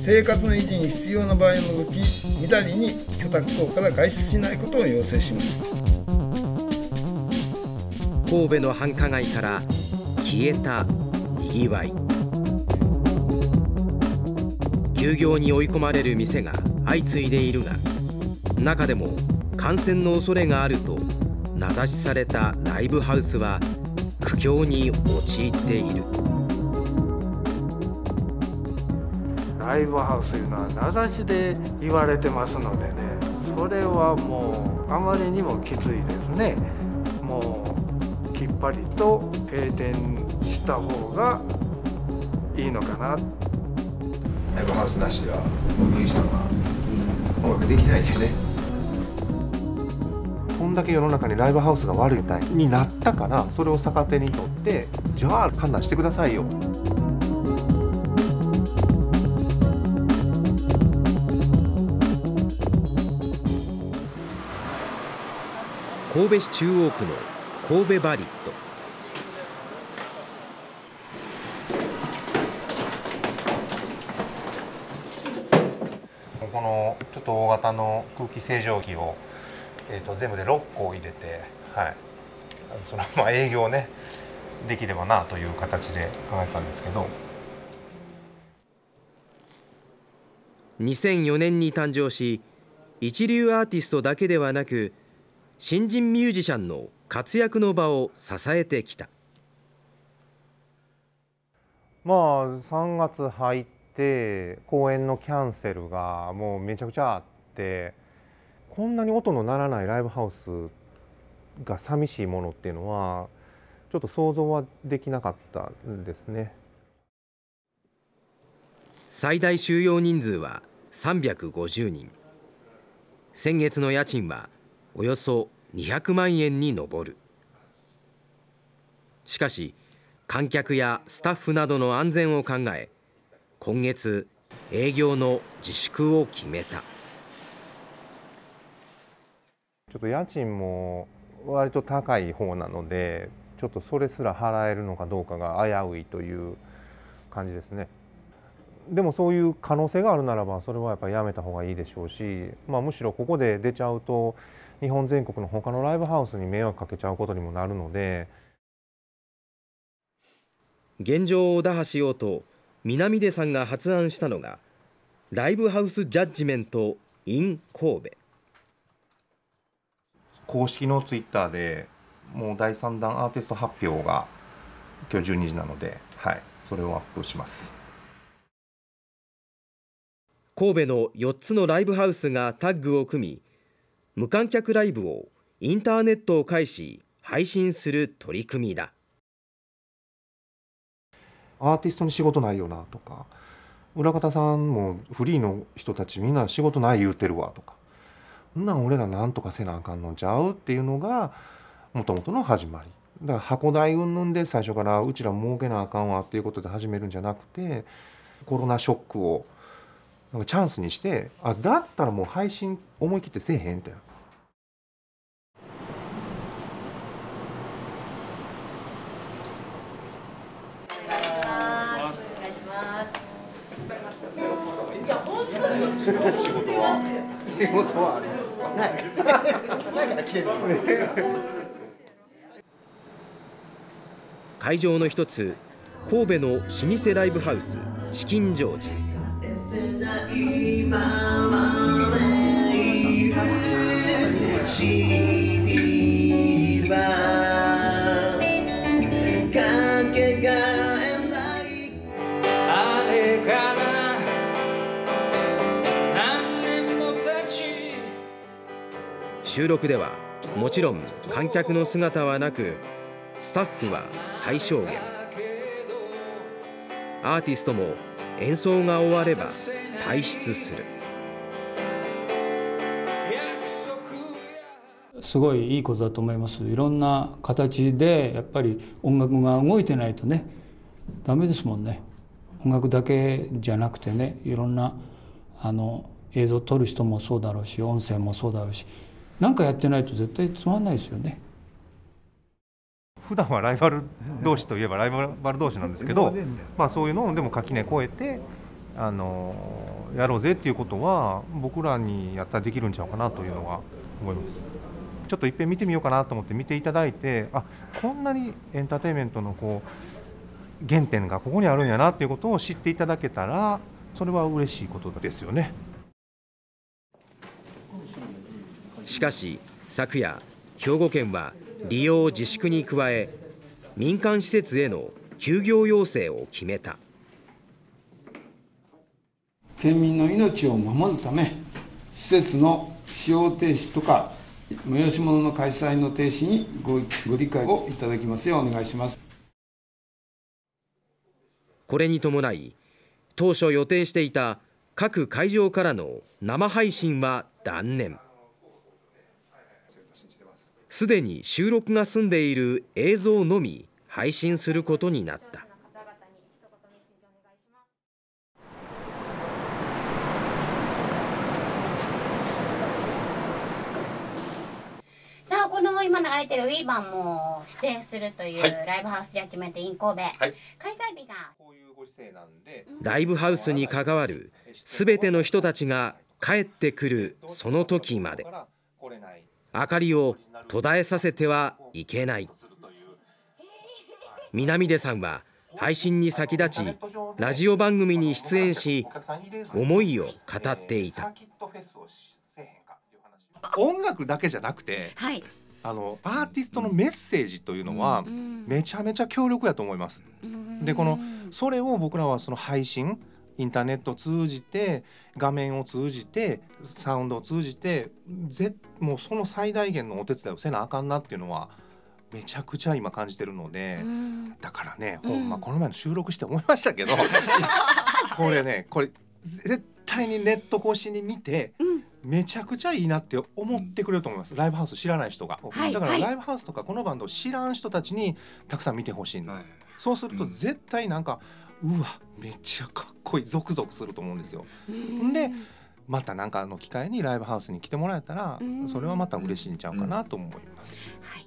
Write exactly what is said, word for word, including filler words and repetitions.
生活の維持に必要な場合を除き、みだりに居宅等から外出しないことを要請します。 神戸の繁華街から消えたにぎわい。休業に追い込まれる店が相次いでいるが、中でも感染の恐れがあると名指しされたライブハウスは苦境に陥っている。 ライブハウスというのは名指しで言われてますのでね、それはもうあまりにもきついですね。もうきっぱりと閉店した方がいいのかな。 ライブハウスなしではミュージシャンは音楽できないしね。 こんだけ世の中にライブハウスが悪いみたいになったから、それを逆手にとってじゃあ判断してくださいよ。 神戸市中央区の神戸バリット。 このちょっと大型の空気清浄機を、えー、と全部でろっこ入れて、はい、そのまあ営業ねできればなという形で考えてたんですけど、 にせんよねんに誕生し、一流アーティストだけではなく新人ミュージシャンの活躍の場を支えてきた。 まあさんがつ入って公演のキャンセルがもうめちゃくちゃあって、こんなに音の鳴らないライブハウスが寂しいものっていうのはちょっと想像はできなかったんですね。 最大収容人数はさんびゃくごじゅうにん。先月の家賃はおよそにひゃくまんえんに上る。しかし観客やスタッフなどの安全を考え、今月営業の自粛を決めた。 ちょっと家賃も割と高い方なので、ちょっとそれすら払えるのかどうかが危ういという感じですね。でもそういう可能性があるならば、それはやっぱりやめた方がいいでしょうし、まあ、むしろここで出ちゃうと日本全国の他のライブハウスに迷惑かけちゃうことにもなるので。 現状を打破しようと南出さんが発案したのがライブハウスジャッジメント in 神戸。 公式のツイッターでもうだいさんだんアーティスト発表が今日じゅうにじなので、はい、それをアップします。 神戸のよっつのライブハウスがタッグを組み、無観客ライブをインターネットを介し配信する取り組みだ。 アーティストに仕事ないよなとか、裏方さんもフリーの人たちみんな仕事ない言うてるわとか、そんなん俺らなんとかせなあかんのちゃうっていうのがもともとの始まりだから、箱代云々で最初からうちら儲けなあかんわっていうことで始めるんじゃなくて、コロナショックをなんかチャンスにして、あ、だったらもう配信思い切ってせえへんって。仕事は仕事はありますか？ない。ないから来てる。 会場の一つ、神戸の老舗ライブハウスチキンジョージ。収録ではもちろん観客の姿はなく、スタッフは最小限。アーティストも演奏が終われば退出する。 すごいいいことだと思います。いろんな形でやっぱり音楽が動いてないとねダメですもんね。音楽だけじゃなくてね、いろんなあの映像を撮る人もそうだろうし、音声もそうだろうし、何かやってないと絶対つまんないですよね。 普段はライバル同士といえばライバル同士なんですけど、まあ、そういうのをでも垣根越えてあのやろうぜっていうことは僕らにやったらできるんちゃうかなというのは思います。ちょっといっぺん見てみようかなと思って見ていただいて、あ、こんなにエンターテインメントのこう原点がここにあるんやなっていうことを知っていただけたら、それは嬉しいことですよね。 しかし昨夜、兵庫県は利用自粛に加え民間施設への休業要請を決めた。 県民の命を守るため、施設の使用停止とか催し物の開催の停止に ご, ご理解をいただきますようお願いします。 これに伴い、当初予定していた各会場からの生配信は断念。すでに収録が済んでいる映像のみ配信することになった。 さあ、この今流れてるウィーバーも出演するという、はい、ライブハウスジャッジメント in 神戸、はい、開催日がライブハウスに関わるすべての人たちが帰ってくるその時まで明かりを途絶えさせてはいけない。南出さんは配信に先立ちラジオ番組に出演し、思いを語っていた。 音楽だけじゃなくて、はい、あのアーティストのメッセージというのはめちゃめちゃ強力やと思います。で、このそれを僕らはその配信、インターネットを通じて、画面を通じて、サウンドを通じて、ぜもうその最大限のお手伝いをせなあかんなっていうのはめちゃくちゃ今感じてるので、だからね、ほんまこの前の収録して思いましたけどこれね、これ絶対にネット越しに見て、めちゃくちゃいいなって思ってくれると思います。ライブハウス知らない人が、はい、だからライブハウスとかこのバンドを知らん人たちにたくさん見てほしいんだ、はい、そうすると絶対なんか、うわ、めっちゃかっこいい、ゾクゾクすると思うんですよ。でまたなんかの機会にライブハウスに来てもらえたら、それはまた嬉しいんちゃうかなと思います。はい。